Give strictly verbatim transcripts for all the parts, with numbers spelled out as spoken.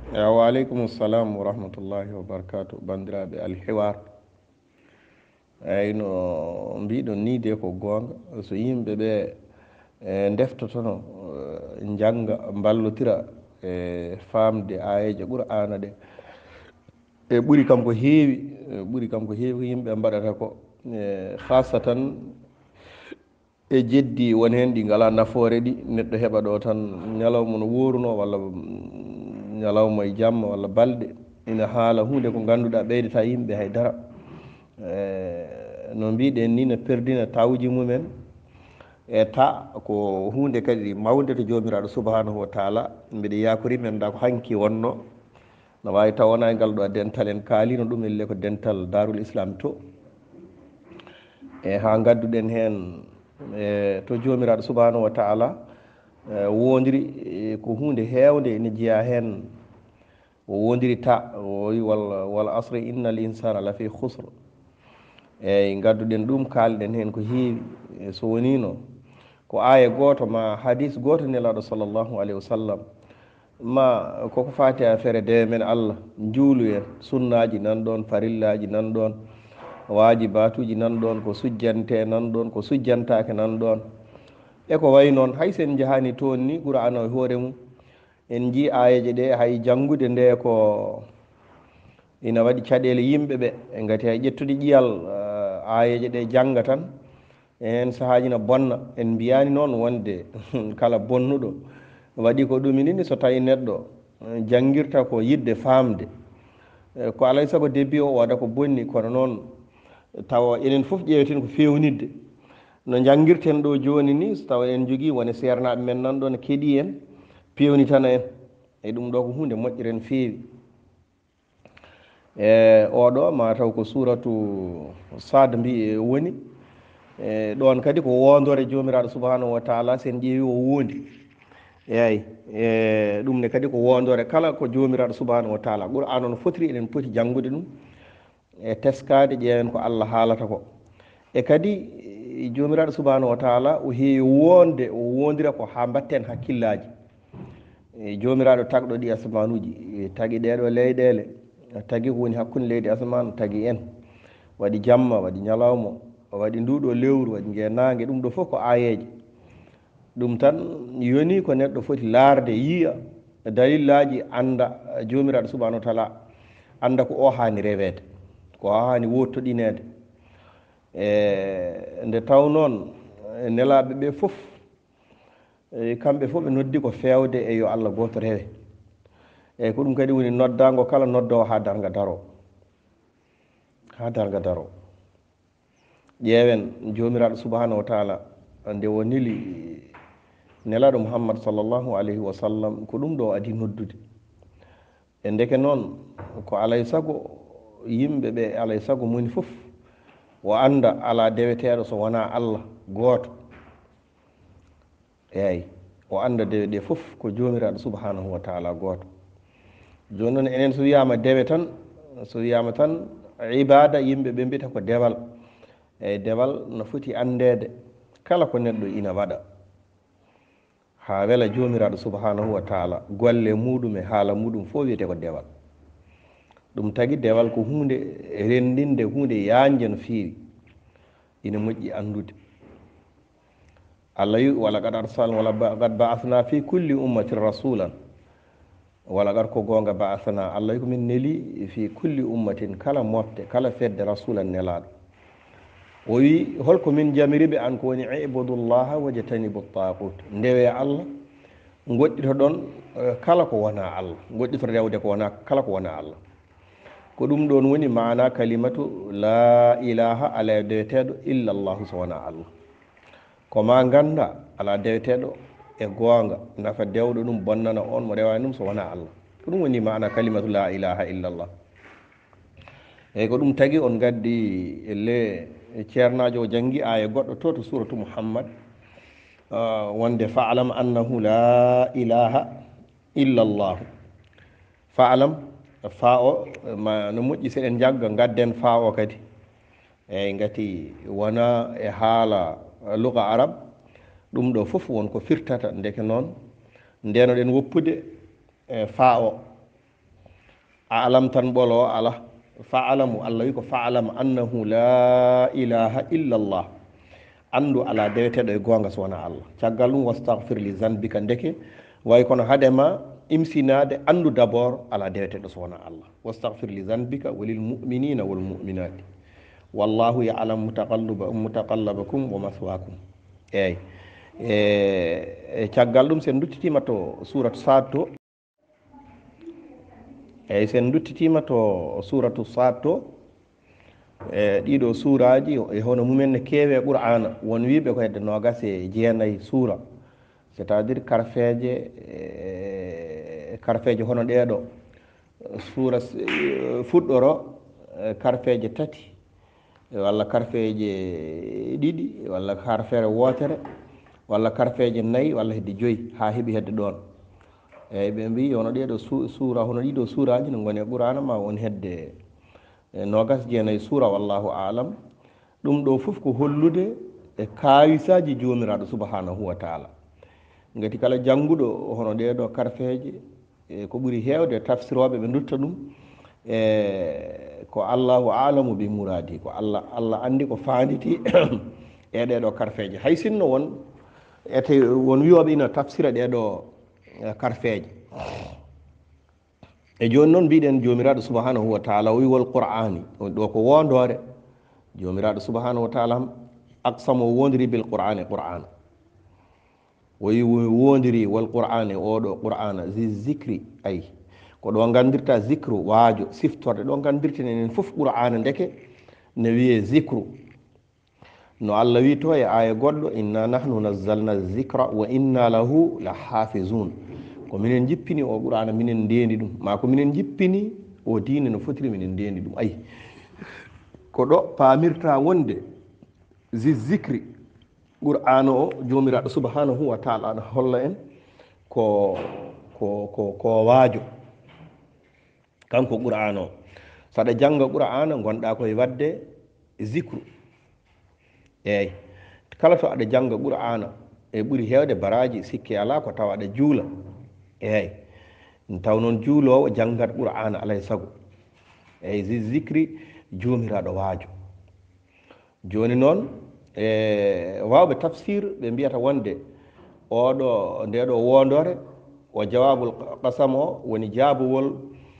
وعليكم السلام ورحمة الله وبركاته بندرا بالحوار ayno mbiɗon ni de ko gonga so yimɓe ɓe e deftotono janga ballotira e famde ayeje qur'ana ɗe e ɓuri kam ko heewi ɓuri kam ko heewi ko yimɓe mbaɗata ko e khasatan e jeddi won hen ɗi ngala nafoore ɗi neɗɗo heɓa ɗo tan ñalawma no woruno walla ñalawma e jamma walla balɗe ina haala hunde ko ganduɗa ɓeydata yimɓe haydara no mbiɗen ni no perdina tawji mumen e ta ko hunde kadi mawde to jomiraɗo subhanahu wa taala mbiɗa yakori men da ko hanki wonno no wawi taw wona e ngal ɗo dental en kaalino ɗum elle ko dental darul islam to e ha gadduɗen hen e to jomiraɗo subhanahu wa taala wondiri ko hunde hewde ene jeeya hen o wondiri ta o wi walla wal asri innal insana la fi khusr eyyi gadduɗen ɗum kalɗen hen ko heewi so wonino ko aya goto ma hadis goto nelaɗo sallllahu alayhi wa sallam ma koko fati affaire dewe men allah juulu en sunnaji nan ɗon farillaji nan ɗon wajibatuji nan ɗon ko sujjante nan ɗon ko sujjantake nan ɗon e ko way noon hay sen jahani toon ni qur'ana e hoore mum en ji ayeje ɗe hay janngude nde ko ina waɗi caɗele yimɓe ɓe e gati hay ƴettude ƴiyal ayeje ɗe jangga tan en sahaji no bonna en mbiyani noon wonde kala bonnuɗo waɗi ko ɗuminini so tawi neɗɗo janguirta ko yidde famde ko alay saago debbi o waɗa ko bonni kono noon tawa enen foof ƴeeweten ko fewnidde no janguirten ɗo joni ni so tawa en jogui wone sernaɓe men nan ɗo ne keeɗi en pewnitana en e ɗum ɗo ko hunde moƴƴere en feewi e oɗo ma taw ko suratu sad mbi woni e ɗon kadi ko wondore jomiraɗo subhanahu wa taala sen ƴeewi o wondi eyyi e ɗum ne kadi ko wondore kala ko jomiraɗo subhanahu wa taala qur'an on fotiri eɗen poti janngude ɗum e teskade ƴeewen ko allah haalata ko e kadi jomiraɗo subhanahu wa taala o heewi wonde o wondira ko ha mbatten hakkillaji e jomiraɗo tagɗo ɗi asmanuji tagui ɗeɗo leyɗele tagui ko woni hakkude leydi asman tagui en waɗi jamma waɗi ñalawma waɗi nduɗo lewru waɗi ngenague ɗum ɗo foof ko ayeje ɗum tan yoni ko neɗɗo foti laarde yiya dalillaji anda jomiraɗo subhanahu wa taala anda ko o hani rewede ko o hani wottoɗinede e nde taw noon nelaɓe ɓe foof kamɓe fof ɓe noddi ko fewde e yo allah goto rewe eyyi ko ɗum kadi woni noddago kala noddowo ha darga daro ha darga daro ƴeewen jomiraɗo subhanahu wa taala nde o neli nelaɗo muhammad sallllahu alayhi wa sallam ko ɗum ɗo adi noddude e ndeke noon ko alay saago yimɓe ɓe alay saago moni foof o anda ala deweteɗo so wona allah goto eyyi o anda dewe ɗe foof ko jomiraɗo subhanahu wa taala goto joni noon enen so wiyama dewe tan so wiyama tan ibada yimɓe ɓe mbiyata ko dewal eyyi dewal no foti andede kala ko neɗɗo ina waɗa ha wela jomiraɗo subhanahu wa taala golle muɗum e haala muɗum fo wiyete ko dewal ɗum tagui dewal ko hunde rendinde hunde yanje no feewi ina moƴƴi andude allah wi wala qad arsal wala qad ba'athna fi kulli ummatin rasulan wala qad ko gonga ba'athna allah wi komin neeli fi kulli ummatin kala mofte kala fedde rasulan nelaɗo o wi holko min jamiriɓe an ko woni ibudullaha wajtanibu tagut ndewe allah goɗɗito ɗon kala ko wona allah goɗɗito rewde ko wona kala ko wona allah ko ɗum ɗon woni mana kalimatu la ilaha ala deweteɗo illa llahu so wona allah koma ganda ala deweteɗo e gonga nafa dewɗo ɗum bonnana on mo rewani ɗum so wona allah ko ɗum woni mana kalimatu la ilaha illa llah eyyi ko ɗum tagui on gaddi elle ceernajo o janggi aya goɗɗo to to suratu muhammad wonde fa'lam annahu la ilaha illa llahu fa'lam fa o ma no moƴƴi seɗen jagga gadden fa o kadi eyyi gati wona e haala luga arab ɗum ɗo fof wonko firtata ndeke noon ndenoɗen woppude e fa o alam tan ɓolo ala faalamu allah wi ko faalam annahu la ilaha illa allah andu ala deweteɗo e gonga so wona allah caggal ɗum wastahfir li zanbika ndeke way kono hadema imsinade andu d' abord ala deweteɗo so wona allah wastahfir li zanbika walil muminina wal muminati wallahu yalam mutaqalluba mutaqallabakum wa maswakum eyyi e caggal ɗum sen duttitima to suratu sad to eyyi sen duttitima to suratu sad to e ɗiɗo suuraji e hono mumen ne keewe qur'ana won wiɓe ko hedde nogas e jeenayyi suura c' est à dire karfeje karfeje hono ɗeɗo suura fuɗɗoro karfeje tati walla karfeje ɗiɗi walla karfere wootere walla karfeje nayyi walla hedde joyyi ha heeɓi hedde ɗon eyyi ɓe mbi hono ɗeɗo suura hono ɗiɗo suuraji no goni e qur'ana ma won hedde nogas jeenayyi suura wallahu alam ɗum ɗo fof ko hollude e kawisaji jomiraɗo subhanahu wa taala gati kala jannguɗo hono ɗeɗo karfeje ko ɓuuri hewde tafsiroɓe ɓe dutta ɗum e ko allahu alamu bi muradi ko allah allah andi ko fanditi e ɗeɗo karfeje hay sinno won ete won wiyoɓe ina tafsira ɗeɗo karfeje e joni noon mbiɗen jomiraɗo subhanahu wa taala o wi wol qur'ani ɗo ko wondore jomiraɗo subhanahu wa taala aqsamo wondiri bil qur'ani qur'ana o wi wondiri wol qur'ani oɗo qur'ana zi zicri ayi ko ɗo gandirta zicru waajo siftorde ɗo gandirten enen fof qur'ana ndeke ne wiye zicru no allah wi to e aya goɗɗo inna nahnu nazzalna zicra wa inna lahu la hafizun ko minen jippini o qur'ana minen ndendi ɗum ma ko minen jippini o diine no fotiri minen ndendi ɗum ayi ko ɗo pamirta wonde zi zicri qur'ana o jomiraɗo subhanahu wa taala ana holla en ko ko ko ko waajo kanko qur'ana o saɗa janga qur'ana gonɗa koye wadde zicru eyyi kala to aɗa janga qur'ana e ɓuuri hewde baraji sikki ala ko tawa aɗa juula eyyi taw noon juulowo janggat qur'ana alay saago eyyi zi zicri jomiraɗo waajo joni noon e wawɓe tafsir ɓe mbiyata wonde oɗo ndeɗo wondore o jawabul qasam o woni jaabowol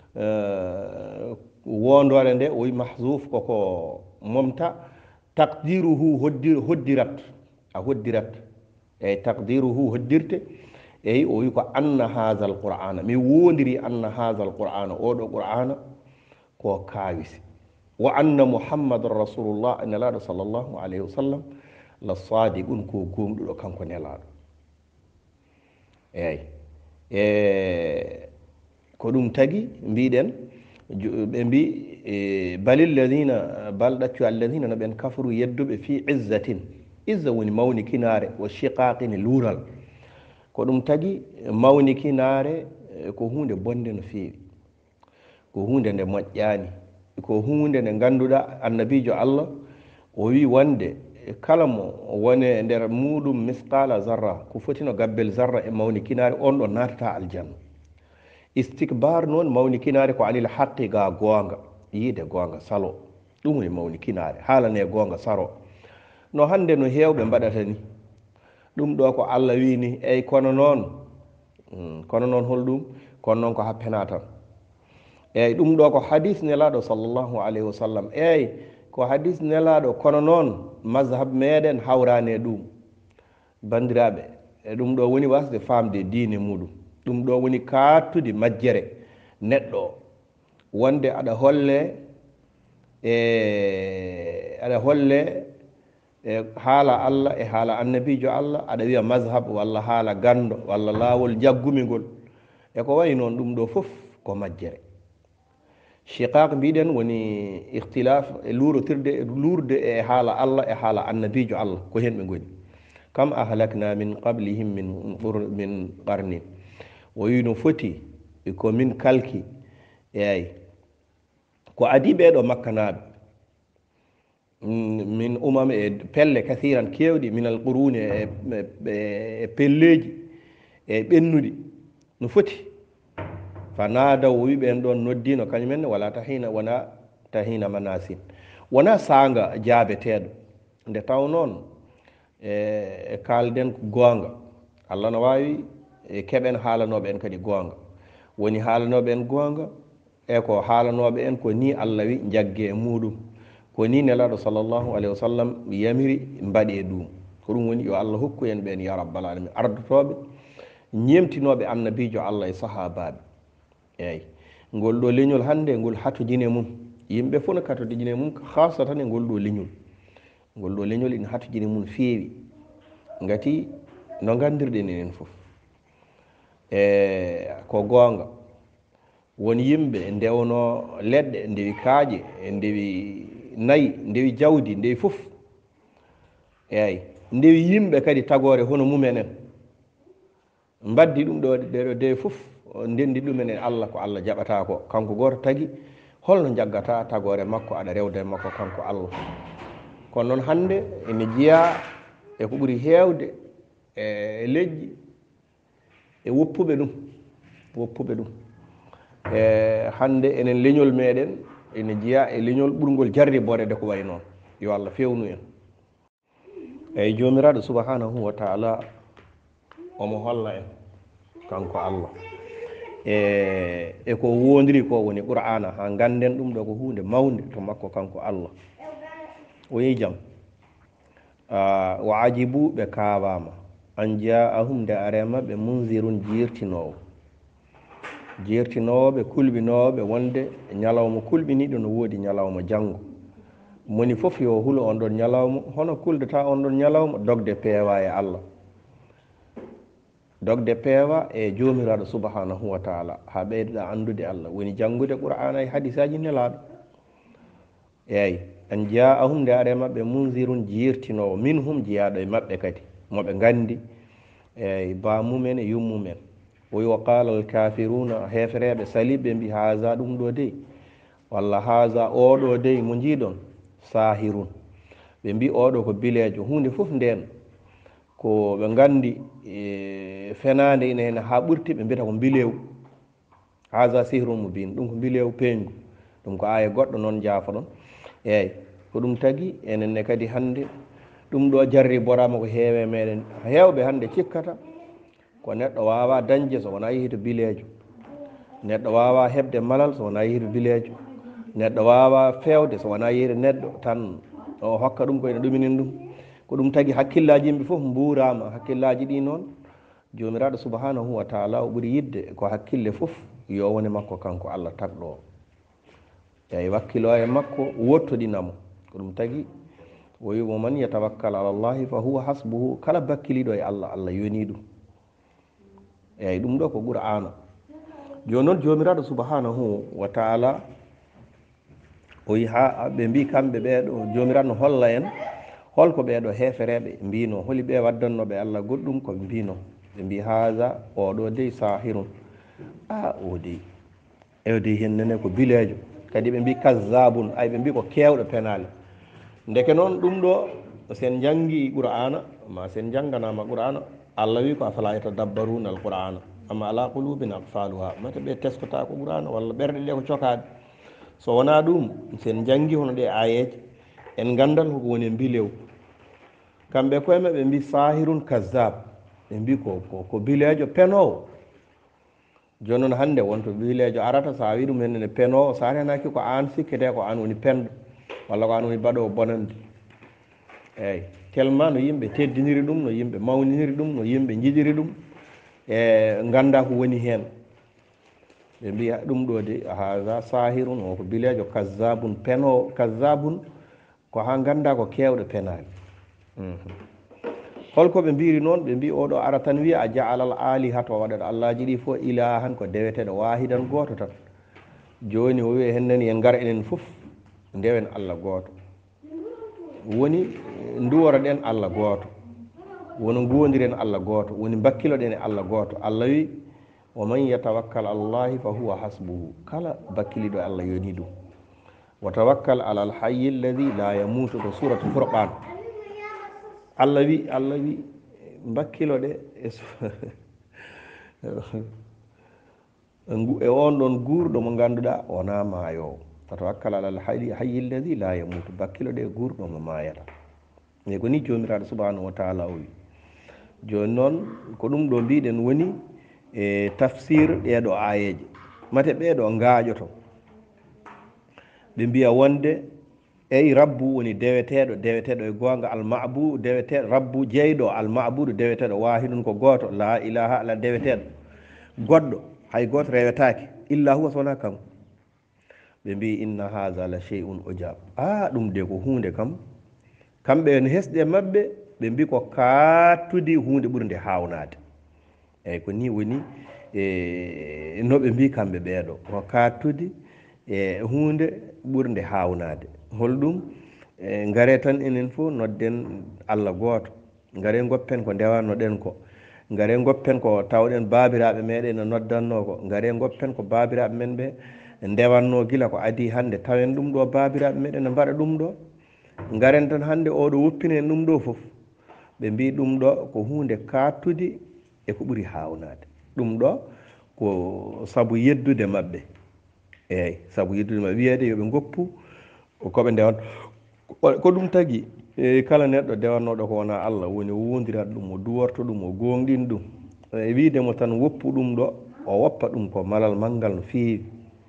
wondore nde o wi mahzouf koko momta taqdiruhu hoddir hoddirat a hoddirat eyyi taqdiruhu hoddirte eyyi o wi ko anna haha al qur'ana mi wondiri anna haha al qur'ana oɗo qur'ana ko kawisi wa anna muhammadan rasulullah nelaɗo sallllahu alayhi wa sallam la sadiqun ko gomɗuɗo kanko nelaɗo eyyi e ko ɗum tagui mbiɗen ɓe mbi balil ladina bal ɗaccu alladina no ɓen kafaru yedduɓe fi izzatin izza woni mawnikinare wa shiqaqini luural ko ɗum tagui mawnikinare ko hunde bonde no feewi ko hunde nde moƴƴani ko hunde nde ganduɗa annabijo allah o wi wonde kala mo wone nder muɗum misqala zarra ko fotino gabbel zarra e mawnikinare on ɗo natata aljanna istikbar noon mawnikinare ko anil haqqi ga gonga yiide gonga salo ɗum woni mawnikinare haalane gonga saro no hande no hewɓe mbaɗata ni ɗum ɗo ko allah wini eyyi kono noon kono noon holɗum kono noon ko happena tan eyyi ɗum ɗo ko hadis nelaɗo sallllahu alayhi wa sallam eyyi ko hadis nelaɗo kono noon mazhab meɗen hawrane ɗum bandiraɓe e ɗum ɗo woni wasde famde diine muɗum ɗum ɗo woni kattude majjere neɗɗo wonde aɗa holle e aɗa holle e haala allah e haala annabijo allah aɗa wiya mazhab walla haala gando walla laawol jaggumigol e ko wayi noon ɗum ɗo fof ko majjere shiqaq mbiɗen woni ihtilaf e luurotirde e luurde e haala allah e haala annabijo allah ko hen ɓe goni kam ahlakna min qablihim min min qarnin o wi no foti ko min kalki eyyi ko adi ɓeɗo makkanaɓe min umam e pelle kathiran kewɗi min al quruni e pelleji e ɓennuɗi no foti fa naadaw o wi ɓen ɗon noddino kañumen wala tahina wona tahina manasin wona sanga jaabeteɗo nde taw noon e kalden ko goonga allah no wawi keɓen haalanoɓe en kadi goonga woni haalanoɓe en goonga e ko haalanoɓe en ko ni allah wi jagge e muɗum ko ni nelaɗo sallllahu alayhi wa sallam yamiri mbaɗi e ɗum ko ɗum woni yo allah hokku en ɓen ya rabbal alamin ardotoɓe ñemtinoɓe annabijo allah e sahabaɓe eyyi ngol ɗo leñol hande ngol hatodine mum yimɓe fof no katodine mum hasa tan e ngol ɗo leñol ngol ɗo leñol ina hatodine mum feewi ngati no gandirɗen enen fof e ko goonga woni yimɓe ndewno leɗɗe ndewi kaaƴe ndewi nayi ndewi jawdi ndewi fof eyyi ndewi yimɓe kadi tagore hono mumenen mbaddi ɗum ɗo ɗeɗo dewi fof ndendi ɗumen e allah ko allah jaɓata ko kanko goto tagui holno jaggata tagore makko aɗa rewde makko kanko allah kono noon hande ene jeeya eko ɓuuri hewde e leƴƴi e woppuɓe ɗum woppuɓe ɗum e hande enen leñol meɗen ene jeeya e leñol ɓurgol jarri borede ko way noon yo allah fewnu en eyyi jomiraɗo subhanahu wa taala omo holla en kanko allah e eko wondiri ko woni qur'ana ha ganden ɗum ɗo ko hunde mawde to makko kanko allah o yi jaam wa ajibu ɓe kawama an jaahum nde arema ɓe munzirun jirtinowo jirtinowoɓe kulɓinowoɓe wonde ñalawma kulɓiniɗo no woodi ñalawma janggo moni foof yo hulo on ɗon ñalawma hono kuldata on ɗon ñalawma dogde peewa e allah dogde peewa e jomiraɗo subhanahu wa taala ha ɓeydoɗa andude allah woni janngude qur'ana e hadisaji nelaɗo eyyi an jaahum nde are mabɓe munzirun jirtinowo min hum jeeyaɗo e mabɓe kadi moɓe gandi eyyi bamumen e yummumen o wi wa qala al kafiruna hefereɓe saliɓe mbi haza ɗum ɗo dey walla haza oɗo dey mo jiiɗon sahirun ɓe mbi oɗo ko bilejo hunde foof nden ko ɓe gandi e fenade ina hen ha ɓurti ɓe mbiyata ko bilew haza sihrum mubin ɗum ko bilew peñgu ɗum ko aya goɗɗo noon jaafa ɗon eyyi ko ɗum tagui enenne kadi hande ɗum ɗo jarri borama ko heewe meɗen hewɓe hande cikkata ko neɗɗo wawa dañde so wona yeehi to bilejo neɗɗo wawa heɓde malal so wona yeehi to bilejo neɗɗo wawa fewde so wona yeehi neɗɗo tan o hokka ɗum koyne ɗuminin ɗum ko ɗum tagui hakkillaji yimɓe foof mburama hakkillaji ɗi noon jomiraɗo subhanahu wa taala o ɓuuri yidde ko hakkille foof yo woni makko kanko allah tagɗo o eyyi wakkilo e makko wottoɗinamo ko ɗum tagui o wi mo man yatawakkal ala llahi fa huwa hasbuhu kala bakkiliɗo e allah allah yoni ɗum eyyi ɗum ɗo ko qur'ana joni noon jomiraɗo subhanahu wa taala o wi ha ɓe mbi kamɓe ɓeɗo jomiraɗo no holla en holko ɓeɗo hefereɓe mbino holi ɓe waddannoɓe allah goɗɗum koɓe mbino ɓe mbi haza oɗo dey sahirun a o dey ewo dey hennene ko bilejo kadi ɓe mbi kazzabun ay ɓe mbi ko kewɗo penale ndeke noon ɗum ɗo sen jangi qur'ana ma sen janganama qur'ana allah wi ko afala yatadabbaruna al qur'ana amma ala qulubin aqfaluha mata ɓe teskota ko qur'ana walla ɓerɗe ɗe ko cokade so wona ɗum sen jangi hono ɗe ayeje en gandal koko woni bilew kamɓe koye maɓe mbi sahirun kazzab ɓe mbi ko ko bilejo penowo joni noon hande wonto bilejo arata sa wi ɗum hennene penowo sa renaki ko an sikkete ko an woni penɗo walla ko an woni baɗowo bonande eyyi tellement no yimɓe teddiniri ɗum no yimɓe mawniniri ɗum no yimɓe jiɗiri ɗum e ganda ko woni hen ɓe mbiya ɗum ɗo de haha sahirun o ko bilejo kazzabun penowo kazzabun ko ha ganda ko kewɗo penali holko ɓe mbiri noon ɓe mbi oɗo ara tan wiya a jaalal alihata o waɗaɗo allahji ɗi fo ilahan ko deweteɗo wahidan goto tan joni o wi hennen yen gar enen foof ndewen allah goto woni duworo ɗen allah goto woni gondiren allah goto woni bakkiloɗen e allah goto allah wi wa man yatawakkal allahi fa huwa hasbuhu kala bakkiliɗo allah yoni ɗum wa tawakkal ala alhayyi alladi la yamutu ko suratu furqan allah wi allah wi bakkiloɗe e on ɗon guurɗo mo ngannduɗaa wonaa maayowo fatawakkal alal hayyi alladi la yamutu bakkilo ɗe guurɗo mo maayata e ko ni joomiraaɗo subhanahu wa taala o wi jooni noon ko ɗum ɗo mbiɗen woni e tafsir ɗeeɗo aayeje mate ɓeeɗo ngaaƴoto ɓe mbiya wonde eyi rabbu woni deweteeɗo deweteeɗo e goonga almabudu deweteeɗo rabbu jeyɗo almabudu deweteeɗo waahidun ko gooto la ilaha ala deweteeɗo goɗɗo hay gooto rewetaake illa huwa sowona kanko ɓe mbi inna haha la chey un ojab a ɗum de ko huunde kam kamɓe no hesɗe maɓɓe ɓe mbi ko kaattude huunde ɓurde haawnade eyyi ko ni woni e no ɓe mbi kamɓe ɓeeɗo ko kaattude e huunde ɓurde haawnade holɗum e ngare tan enen fof nodden Allah gooto ngare goppen ko ndewannoɗen ko ngare goppen ko tawɗen baabiraɓe meɗen no noddanno ko ngare goppen ko baabiraɓe men ɓe ndewanno gila ko adi hannde tawen ɗum ɗo baabiraɓe meɗen no mbaɗa ɗum ɗo ngaren tan hannde oɗo woppinen ɗum ɗo fof ɓe mbi ɗum ɗo ko hunde kattude e ko ɓuri hawnade ɗum ɗo ko sabu yeddude maɓɓe eyyi sabu yeddude maɓɓe wiyede yoɓe goppu koɓe ndewan ko ɗum tagui e kala neɗɗo dewannoɗo ko wona Allah woni wondirat ɗum o duworto ɗum o gonɗin ɗum e widemo tan woppu ɗum ɗo o woppa ɗum ko malal manggal no feewi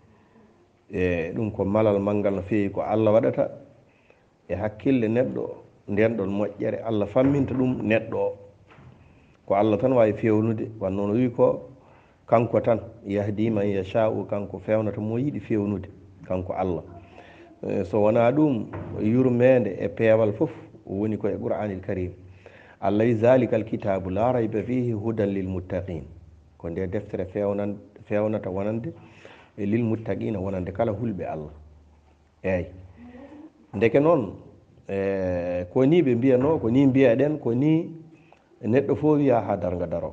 e ɗum ko malal manggal no feewi ko Allah waɗata e hakkille neɗɗo nden ɗon moƴƴere Allah famminta ɗum neɗɗo o ko Allah tan wawi fewnude wanno no wi ko kanko tan yahdi man yasha'u kanko fewnata mo yiɗi fewnude kanko Allah so wona ɗum yurmede e peewal fof woni ko e qur'anil karim Allah wi zalika alkitabu la rayba fihi hudan lilmuttaqin ko nde deftere fewnan fewnata wonande e lilmuttaqina wonande kala hulɓe Allah eyyi ndeke noon e ko ni ɓe mbiyano ko ni mbiyaɗen ko ni neɗɗo fof wiya ha darga daro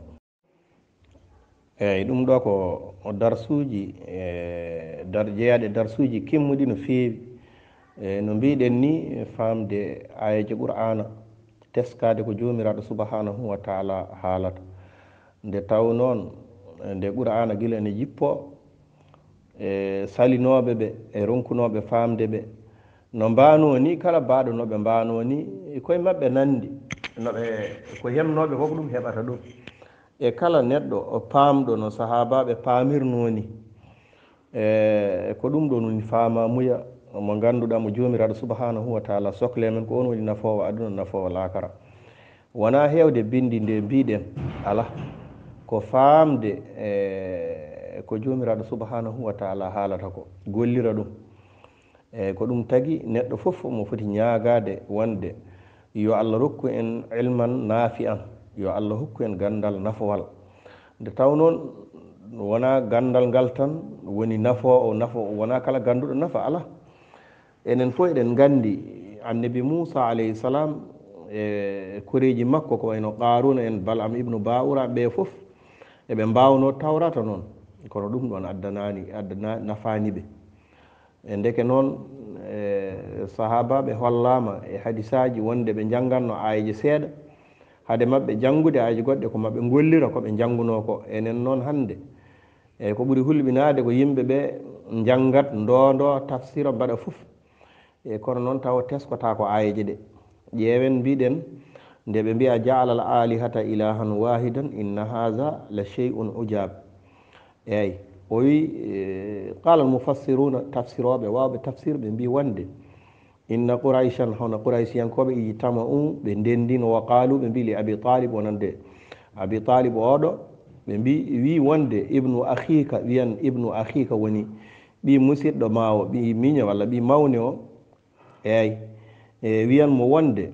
eyyi ɗum ɗo ko darsuji e dar jeeyaɗe darsuji kimmuɗi no feewi e no mbiɗen ni famde ayaji qur'ana teskade ko jomiraɗo subhanahu wa taala haalata nde taw noon nde qur'ana gila ene jippo e salinoɓe ɓe e ronkunoɓe famde ɓe no mbano ni kala mbaɗo noɓe mbano ni koye mabɓe nandi noɓe ko hemnoɓe koko ɗum heɓata ɗum e kala neɗɗo o paamɗo no sahabaɓe paamirno ni e ko ɗum ɗo noni famamuya mo ganduɗa mo jomiraɗo subhanahu wa taala sohle men ko on woni nafowo aduna nafowo lakara wona hewde bindi nde mbiɗen ala ko famde e ko jomiraɗo subhanahu wa taala haalata ko gollira ɗum e ko ɗum tagui neɗɗo foof mo foti ñaagade wonde yo Allah rokku en ilman naafi an yo Allah hokku en gandal nafowal nde taw noon wona gandal ngal tan woni nafo o nafo wona kala ganduɗo nafa ala enen fof eɗen gandi annabi Moussa alayhi salam e koreji makko ko wayno qaruna en balam ibnu baoura ɓe foof eɓe mbawno tawrata noon kono ɗum ɗon addanani addana nafani ɓe e ndeke noon e sahabaɓe hollama e hadisaji wonde ɓe jangganno ayeji seeɗa hade mabɓe jangude ayeji goɗɗe ko mabɓe gollira koɓe janguno ko enen noon hande e ko ɓuuri hulɓinade ko yimɓeɓe jangat ndondo tafsira mbaɗa foof e kono noon taw teskota ko ayeji ɗe ƴeewen mbiɗen nde ɓe mbiya jaala al alihata ilahan wahidan inna haha la chey'un ujab eyyi o wi qala al mufassiruna tafsiroɓe wawɓe tafsir ɓe mbi wonde inna quraishan hono quraisiyankoɓe ijtama u ɓe ndendino wa qalu ɓe mbi li abi talib wonande abi talib oɗo ɓe mbi wi wonde ibnu akhika wiyan ibnu akhika woni ɓi musidɗo ma o ɓi miño walla ɓi mawne o eyyi e wiyanmo wonde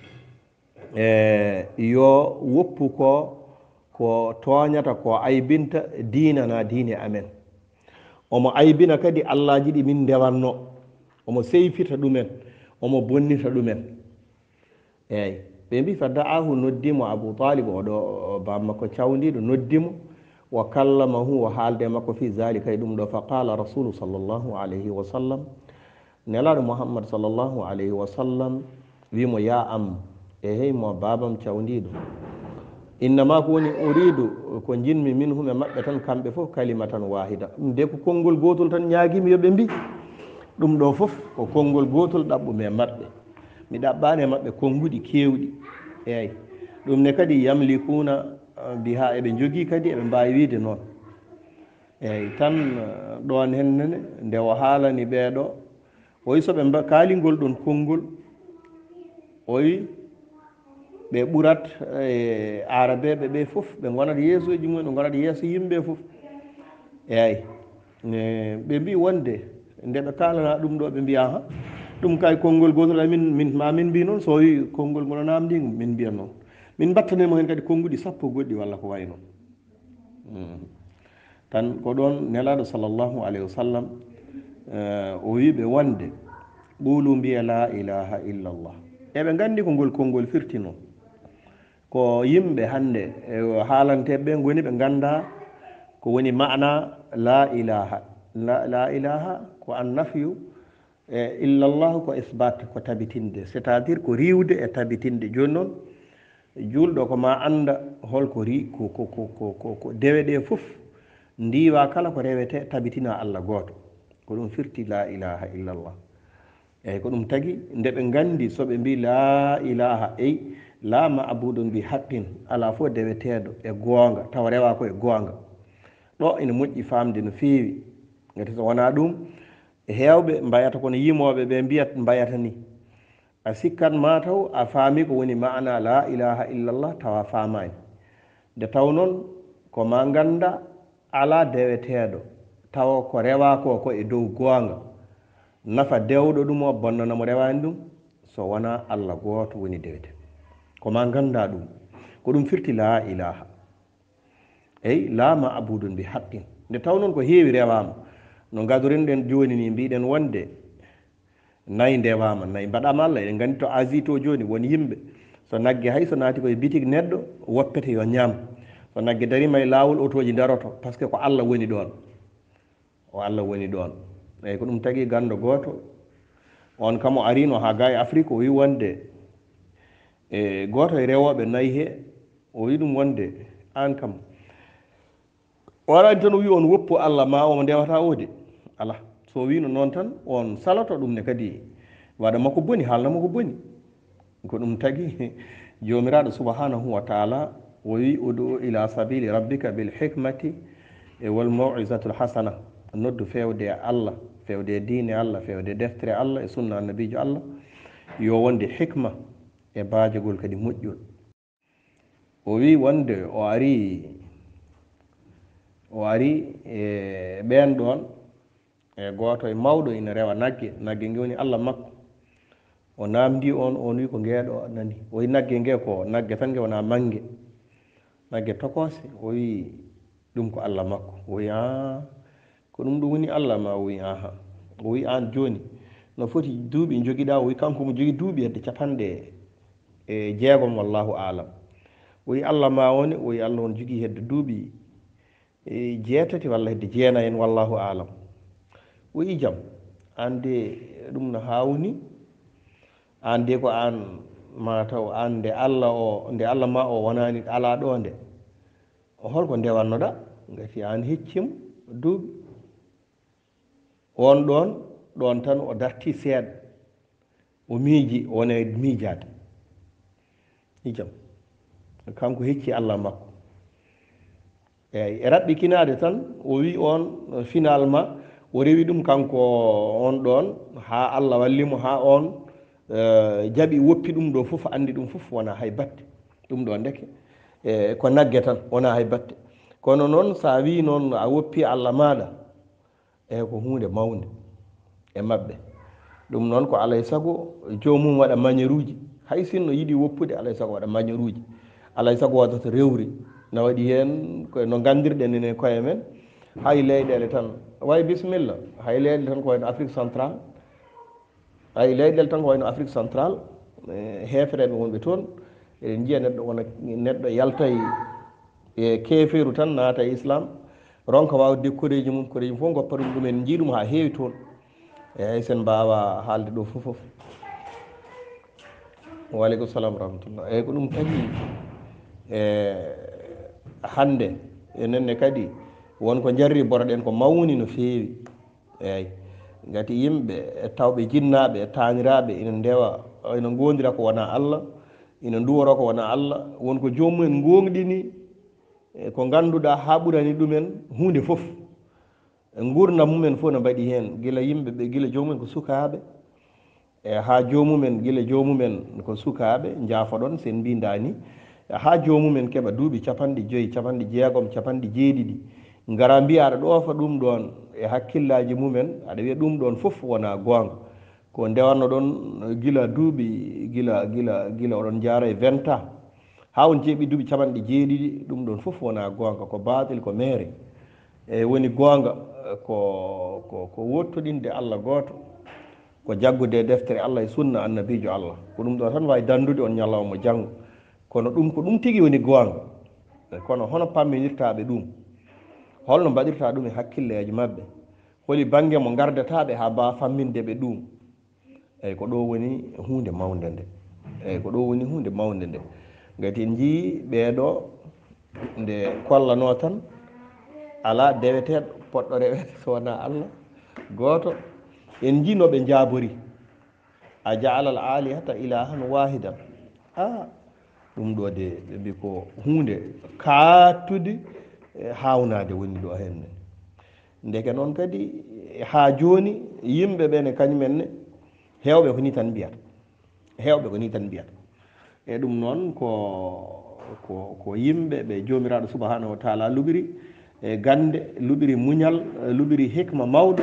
e yo woppu ko ko toñata ko aybinta diinana diine amen omo aybina kadi allahji ɗi min ndewanno omo seyfita ɗumen omo bonnita ɗumen eyyi ɓe mbi fa da'ahu noddimo abou talib oɗo bammakko cawdiɗo noddimo wa kallamahu wa haalde makko fi zalika e ɗum ɗo fa qala rasulu sallllahu alayhi wa sallam nelaɗo mouhammad sallllahu alayhi wa sallam wimo ya am e hey mo babam cawdiɗo innama ko woni uridu ko jinmi minhum e maɓɓe tan kamɓe fof kalimatan wahida ɗum de ko konngol gotol tan ñaguimi yoɓe mbi ɗum ɗo fof ko konngol gotol ɗaɓɓumi e maɓɓe mi ɗaɓɓani e maɓɓe konnguɗi kewɗi eyyi ɗum ne kadi yamlikuna biha eɓe jogui kadi eɓe mbawi wiide noon eyyi tan ɗon hennene nde o haalani ɓeeɗo o wi soɓe kaalingol ɗon konngol o wi ɓe ɓurat e arabeɓe ɓe fof ɓe gonat yeesoji mumen ɓe gonat yeeso yimɓe fof eyyi ɓe mbi wonde nde ɓe kalana ɗum ɗo ɓe mbiya ha ɗum kay konngol gotol min min ma min mbi noon so wi konngol ngol namdigo min mbiya noon min battanimo hen kadi konnguɗi sappo goɗɗi walla ko way noon tan ko ɗon nelaɗo sallllahu alayhi wa sallam o wiɓe wonde ɓuulu mbiya la ilaha illa llah eɓe gandi ko ngol konngol firtino ko yimɓe hande haalanteɓe ɓe goni ɓe ganda ko woni mana la ilaha la, la ilaha ko an nafyu e illallah ko isbat ko tabitinde c'est à dire ko riwde e tabitinde joni noon julɗo ko ma anda holko ri ko ko ko ko ko dewe ɗe fof ndiwa kala ko rewete tabitina Allah goto ko ɗum firti la ilaha illallah eyyi ko ɗum tagui nde ɓe gandi soɓe mbi la ilaha ey la ma'budun bi haqqin ala fo deweteɗo e goonga tawa rewa ko e goonga ɗo ene moƴƴi famde no feewi ngati so wona ɗum hewɓe mbayata kono yimoɓe ɓe mbiyat mbayata ni a sikkat ma taw a faami ko woni maana la ilaha illallah tawa famani nde taw noon ko ma ganda ala deweteɗo tawa ko rewa ko ko e dow goonga nafa dewɗo ɗum o bonnanamo rewani ɗum so wona Allah goto woni dewete ko ma ganda ɗum ko ɗum firti la ilaha eyi la ma'budun bi haqqin nde taw noon ko heewi rewama no gadorinɗen joni ni mbiɗen wonde nayi ndewama nayi mbaɗama Allah eɗen gandi to Asie to joni woni yimɓe so nagge hay so naati koye bitig neɗɗo woppete yo ñaam so nagge darima e lawol otoji daroto par ce que ko Allah woni ɗon o Allah woni ɗon eyyi ko ɗum tagui gando goto on kam o arino ha ga e Afrique o wi wonde e goto e rewoɓe nayi he o wi ɗum wonde an kam o warani tan o wi on woppu Allah ma omo ndewata o de ala so wino noon tan on salato ɗum ne kadi waɗa makko boni haalnamo ko boni ko ɗum tagui jomiraɗo subhanahu wa taala o wi udu ila sabili rabbika bil hikmati e wal maw'izatu l hasana noddu fewde Allah fewde diine Allah fewde deftere Allah e sunna annabijo Allah yo wonde hikma e baajogol kadi moƴƴol o wi wonde o ari o ari e ɓen ɗon e goto e mawɗo ina rewa nagge nagge nge woni Allah makko o namdi on on wi ko ngeɗo nani o wi nagge nge ko nagge tan nge wona mangue nagge tokose o wi ɗum ko Allah makko o wi a ko ɗum ɗum woni Allah ma o wi aha o wi an joni no foti duuɓi joguiɗa o wi kanko mo jogui duuɓi hedde capanɗe e jeegom wallahu alam o wi Allah ma woni o wi Allah on jogui hedde duuɓi e jeetati walla hedde jeenayi en wallahu alam o wi jaam ande ɗum no hawni an de ko an mataw an nde Allah o nde Allah ma o wonani ala ɗo nde holko ndewannoɗa gati an heccima duuɓi on ɗon ɗon tan o darti seeɗa o miiji wone miijade ijam kanko hecci Allah makko eyyi e raɓɓikinade tan o wi on finalement o rewi ɗum kanko on ɗon ha Allah wallimo ha on jaaɓi woppi ɗum ɗo fof andi ɗum fof wona hay batte ɗum ɗo ndeke e ko nagge tan wona hay batte kono noon sa wi noon a woppi Allah maɗa e ko hunde mawde e mabɓe ɗum noon ko alay saago jomum waɗa maniére uji hay sinno yiiɗi woppude alay saago waɗa maniére uji alay saago wadata rewri na waɗi hen no gandirɗen enen koye men hay leyɗele tan way bisimilla hay leyɗele tan ko wayno Afrique centrale hay leyɗele tan ko wayno Afrique centrale hefreɓe wonɓe toon eɗen jiiya neɗɗo wona neɗɗo yaltay e keeferu tan naata e islam ronka wawde koreji mum koreji mum fof goppa ɗum ɗumen jiiɗum ha heewi toon eyyi sen mbawa haalde ɗo fof fof waleykum salam wa rahmatullah eyyi ko ɗum tagui e hande enenne kadi wonko jarri boroɗen ko mawni no feewi eyyi gati yimɓe tawɓe jinnaɓe e taaniraɓe ina ndewa ina gondira ko wona Allah ina duworo ko wona Allah wonko jomumen gonɗini ko ganduɗa ha ɓurani ɗumen hunde foof gurdam mumen fof no mbaɗi hen gila yimɓeɓe gila jomumen ko sukaɓe e ha jomumen gila jomumen ko sukaɓe jaafoɗon sen mbindani ha jomumen keɓa duuɓi capanɗe joyyi capanɗe jeegom capanɗe jeeɗiɗi gara mbiya aɗa ɗoofa ɗum ɗon e hakkillaji mumen aɗa wiya ɗum ɗon fof wona gonga ko ndewanno ɗon gila duuɓi gila gila gila oɗon jaara e vingt ans ha on jeeɓi duuɓi capanɗe jeeɗiɗi ɗum ɗon fof wona gonga ko batil ko meere e woni gonga ko ko ko wottoɗinde Allah goto ko jaggude deftere Allah e sunna annabijo Allah ko ɗum ɗo tan wawi dandude on ñalawma janggo kono ɗum ko ɗum tigi woni gonga kono hono pamminirtaɓe ɗum holno mbaɗirta ɗum e hakkilleji mabɓe holi banggue mo gardataɓe ha mbawa fammindeɓe ɗum eyyi ko ɗo woni hunde mawde nde eyyi ko ɗo woni hunde mawde nde gati en jii ɓeeɗo nde kollano tan ala deweteɗo poɗɗo rewede so wona Allah goto en jinoɓe jaabori a jaala al alihata ilahan wahidan a ɗum ɗo de ɓe mbi ko hunde kattude hawnade woni ɗo henne ndeke noon kadi ha joni yimɓe ɓene kañumenne hewɓe ko ni tan mbiyata hewɓe ko ni tan mbiyata e ɗum noon ko ko ko yimɓe ɓe jomiraɗo subahanahu wa taala luɓiri e gande luɓiri muñal luɓiri hikma mawɗo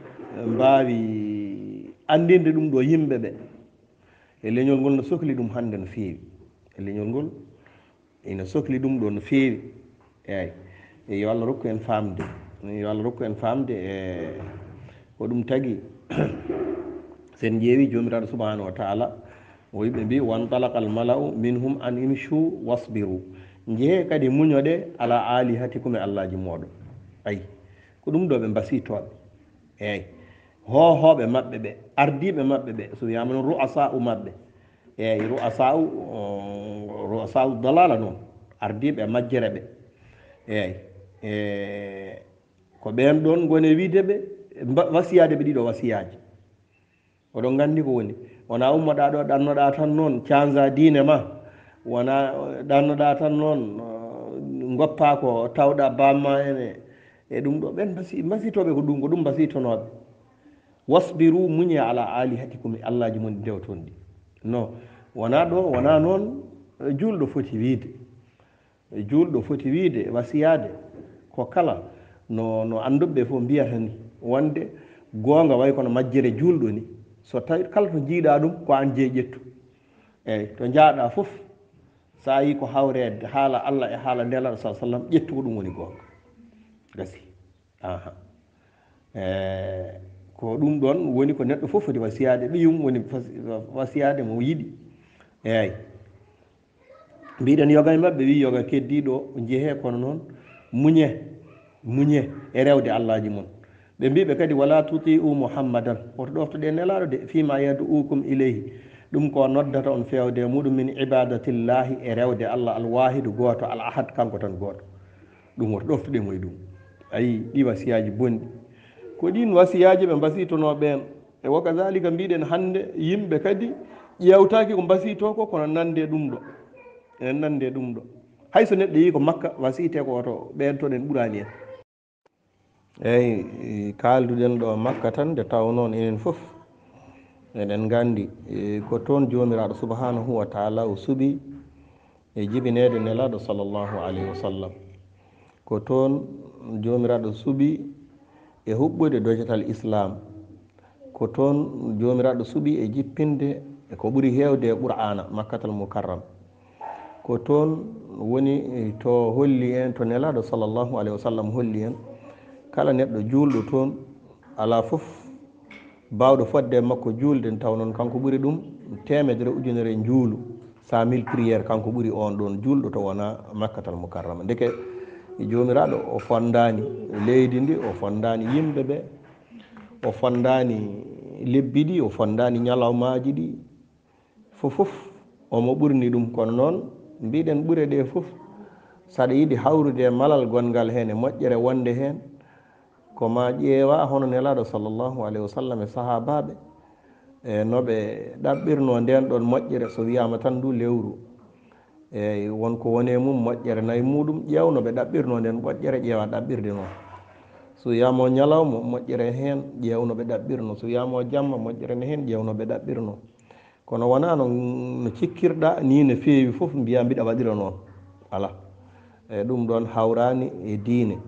mbawi andinde ɗum ɗo yimɓe ɓe e leñol ngol no sohli ɗum hande no feewi e leñol ngol ina sohli ɗum ɗo no feewi eyyi e yo Allah rokku en famde yo Allah rokku en famde e ko ɗum tagui sen ƴeewi jomiraɗo subahanahu wa taala o yimɓe mbi wan talaka al mala'u minhum an imshu wasbiru jeehe kadi muñoɗe ala alihatikum e allahji moɗon ayi ko ɗum ɗo ɓe mbasitoɓe eyyi hohoɓe mabɓe ɓe ardiɓe mabɓe ɓe so wiyama noon ru'asa u mabɓe eyyi ru'asa u ru'asa u dalala noon ardiɓe e majjere ɓe eyyi e ko ɓen ɗon gone wideɓe wasiyade ɓe ɗiɗo wasiyaji oɗon gandi ko woni wona ummoɗa ɗo ɗannoɗa tan noon canza diine ma wona ɗannoɗa tan noon goppa ko tawɗa bamma ene e ɗum ɗo ɓen mbasitoɓe ko ɗum ko ɗum mbasitonoɓe wasbiru muñe ala alihatikum allahji mon dew toon ɗi non wona ɗo wona noon julɗo foti wiide julɗo foti wiide wasiyade ko kala no no anduɓe fof mbiyata ni wonde gonga way kono majjere julɗo ni so tawi kala to jiiɗa ɗum ko an jeeyi ƴettu eyyi to jaaɗa fof sa yi ko hawrede haala Allah e haala ndelaɗo sa sallam ƴettu ko ɗum woni gonga gasi aha e ko ɗum ɗon woni ko neɗɗo fof foti wasiyade ɓiyum woni wasiyade mo yiɗi eyyi mbiɗen yoga e mabɓe wi yoga keddiɗo jeehe kono noon muñe muñe e rewde allahji mon ɓe mbiɓe kadi wala tuti u muhammadan oto ɗoftoɗe nelaɗo de fima yadu ukum ileyhi ɗum ko noddata on fewde muɗum min ibadatillahi e rewde allah alwahidu goto al ahad kanko tan goto ɗum oto ɗoftoɗemo e ɗum ayi ɗi wasiyaji bonɗi ko ɗin wasiyaji ɓe mbasitonoɓen e wo kadalika mbiɗen hande yimɓe kadi ƴewtaki ko mbasito ko kono nande ɗum ɗo enen nande ɗum ɗo hayso neɗɗo yi ko makka wasite ko oto ɓen toon en ɓurani en eyyi kalduɗen ɗo makka tan nde taw noon enen fof eɗen gandi ko toon jomiraɗo subhanahu wa taala o suuɓi e jibinede nelaɗo sallllahu alayhi wa sallam ko toon jomiraɗo suuɓi e huɓɓude dojatal islam ko toon jomiraɗo suuɓi e jippinde ko ɓuuri hewde e qur'ana makkatal mukarram ko toon woni to holli en to nelaɗo sallllahu alayhi wa sallam holli en kala neɗɗo juulɗo toon ala fof bawɗo fodde makko juulde taw noon kanko ɓuuri ɗum temedere ujunere juulu cent mille priére kanko ɓuuri on ɗon juulɗo to wona makkatal mukarrama ndeke jomiraɗo o fondani leydi ndi o fondani yimɓe ɓe o fondani lebbi ɗi o fondani ñalawmaji ɗi fof fof omo ɓurni ɗum kono noon mbiɗen ɓure ɗe fof saɗa yiɗi hawrude malal gongal heen e moƴƴere wonde heen ko ma ƴeewa hono nelaɗo sallllahu alayhi wa sallam e sahabaɓe e no ɓe ɗaɓɓirno nden ɗon moƴƴere so wiyama tan ndu lewru eyi wonko woni mum moƴƴere nayi muɗum ƴeewno ɓe ɗaɓɓirno nden moƴƴere ƴeewa ɗaɓɓirde noon so wiyamo ñalawma moƴƴere heen ƴeewno ɓe ɗaɓɓirno so wiyamo jamma moƴƴere ne heen ƴeewno ɓe ɗaɓɓirno kono wona no no cikkirɗa ni no feewi fof mbiya mbiɗa waɗira noon ala e ɗum ɗon hawrani e diine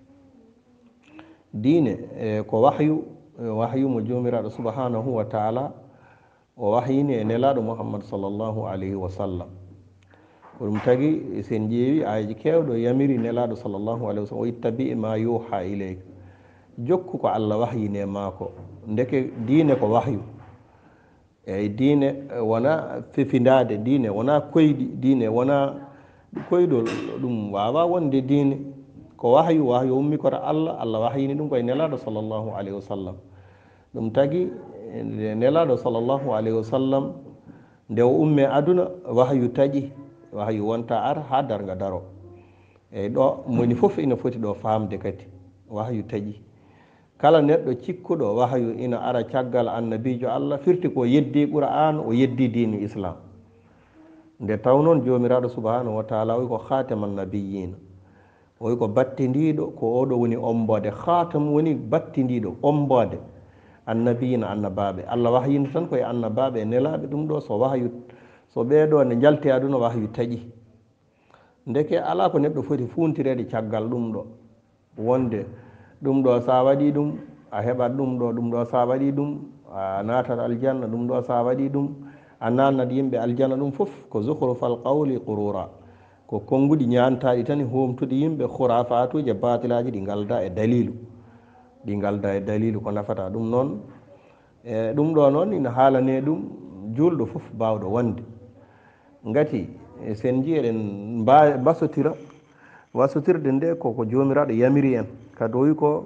diine e ko wahyu wahyu mo jomiraɗo subhanahu wa taala o wahyini e nelaɗo muhammad sallllahu alayhi wa sallam ko ɗum tagi sen ƴeewi ayaji kewɗo yamiri nelaɗo sallllahu alayhi wa sallam o ittabi ma yuha ileyka jokku ko allah wahyine maako ndeke diine ko wahyu eyyi diine wona fefindade diine wona koyɗi diine wona koyɗol ɗum wawa wonde diine ko wahyu wahyu ummi koto allah allah wahyini ɗum koye nelaɗo sallllahu alayhi wa sallam ɗum tagi nelaɗo sallllahu alayhi wa sallam nde o umme aduna wahyu taƴi wahyu wonta ar ha darga daro eyyi ɗo moni foof ina foti ɗo famde kadi wahyu taƴi kala neɗɗo cikkuɗo wahyu ina ara caggal annabijo allah firti ko yeddi qur'an o yeddi dini islam nde taw noon jomiraɗo subhanahu wa taala oyi ko khatama annabiyina oyi ko battidiɗo ko oɗo woni ombode khatam woni battidiɗo ombode annabiyina annabaɓe allah wahyini tan koye annabaɓe e nelaɓe ɗum ɗo so wahyu so ɓeɗo nde jalte aduna wahyu taƴi ndeke ala ko neɗɗo foti funtirede caggal ɗum ɗo wonde ɗum ɗo sa waɗi ɗum a heɓat ɗum ɗo ɗum ɗo sa waɗi ɗum a natat aljanna ɗum ɗo sa waɗi ɗum a nannat yimɓe aljanna ɗum fof ko zuhrufal qawli qurura ko konnguɗi ñantaɗi tan homtude yimɓe khurafatuji batilaji ɗi galda e dalilu ɗi galda e dalilu ko nafata ɗum noon e ɗum ɗo noon ina haalane ɗum julɗo fof bawɗo wonde ngati sen ji eɗen mbasotira wasotirde nde koko jomiraɗo yamiri en kadi o wi ko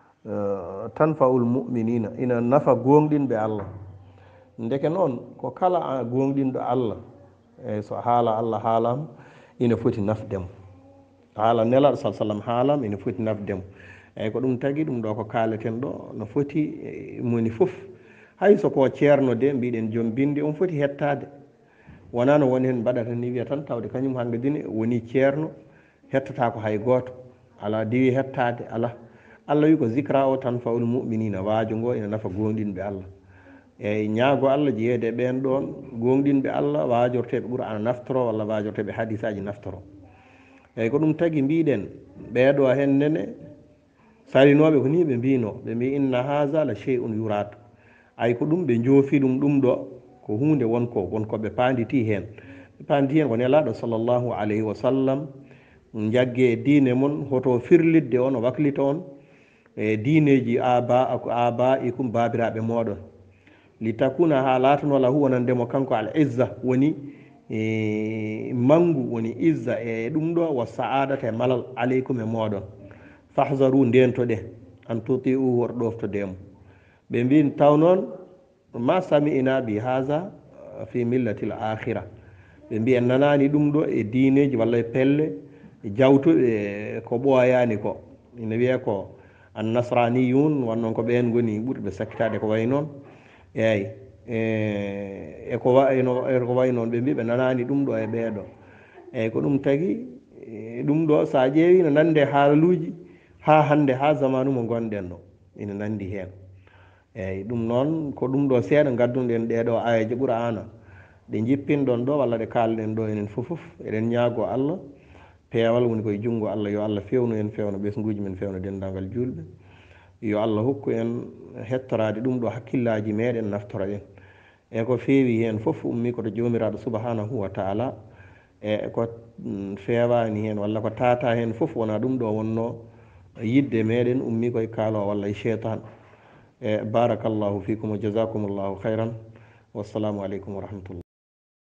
tan fawul muminina ina nafa gonɗinɓe allah ndeke noon ko kala gonɗinɗo allah eyyi so haala allah haalama ina foti nafdemo haala nelaɗo sa sallam haalama ina foti nafdemo eyyi ko ɗum tagui ɗum ɗo ko kaleten ɗo no foti moni foof hayso ko ceerno de mbiɗen joom binde on foti hettade wona no woni hen mbaɗata ni wiya tan tawde kañum hangadine woni ceerno hettata ko hay goto ala diwi hettade ala allah wi ko zicra o tan fawul muminina waajo ngo ina nafa gonɗinɓe allah eyyi ñaago allah jeeyede ɓen ɗon gonɗinɓe allah waajorteɓe qur'ana naftoro walla waajorteɓe hadis aji naftoro eyyi ko ɗum tagui mbiɗen ɓeeɗo hen nene salinoɓe ko ni ɓe mbino ɓe mbi inna haza la shay'un yurad ay ko ɗum ɓe joofi ɗum ɗum ɗo ko hunde wonko wonkoɓe panditi hen ɓe panditi hen ko nelaɗo sallllahu alayhi wa sallam jagge diine mon hoto firlidde on o waklita on e diineji aba ako aba ikum babiraɓe moɗon li takuna ha latanola hu wonandemo kanko al izza woni e mangu woni izza e ɗum ɗo wa sa'adata e malal aleykum e moɗon fahzaru ndentoɗe an tuti u wor ɗoftodemo ɓe mbin taw noon ma sami ina bi haza fi millati l akhira ɓe mbi en nanani ɗum ɗo e diineji walla e pelle jawtuɓe ko ɓooyani ko ina wiye ko an nasraniyun wonnoon ko ɓen goni ɓurɓe sakkitade ko way noon eyyi eko wayno eko way noon ɓe mbi ɓe nanani ɗum ɗo e ɓeeɗo eyyi ko ɗum tagui ɗum ɗo sa ƴeewi no nande haalaluji ha hande ha zamanu mo gonɗen ɗo ina nandi hen eyyi ɗum noon ko ɗum ɗo seeɗa gadduɗen ɗeɗo ayaji qur'ana ɗe jippinɗon ɗo walla ɗe kalɗen ɗo enen fofof eɗen ñaago allah peewal woni koye junngo allah yo allah fewnu en fewna ɓesguji men fewna dendagal julɓe yo allah hokku en hettorade ɗum ɗo hakkillaji meɗen naftoro en e ko feewi hen fof ummi koto jomiraɗo subhanahu wa taala e ko fewani hen walla ko tata hen fof wona ɗum ɗo wonno yidde meɗen ummi koye kaalo walla e cheytan e barakallahu fikum wa jasakumullahu hayran wassalamu aleykum wa rahmatullah